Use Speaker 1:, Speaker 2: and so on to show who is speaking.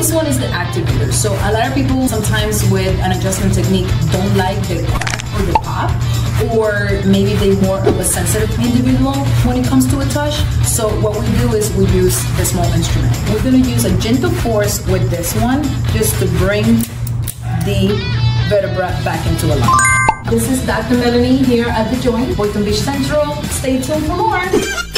Speaker 1: This one is the Activator. So a lot of people sometimes with an adjustment technique don't like the crack or the pop, or maybe they're more of a sensitive individual when it comes to a touch. So what we do is we use the small instrument. We're going to use a gentle force with this one just to bring the vertebra back into alignment. This is Dr. Melanie here at the joint, Boynton Beach Central. Stay tuned for more.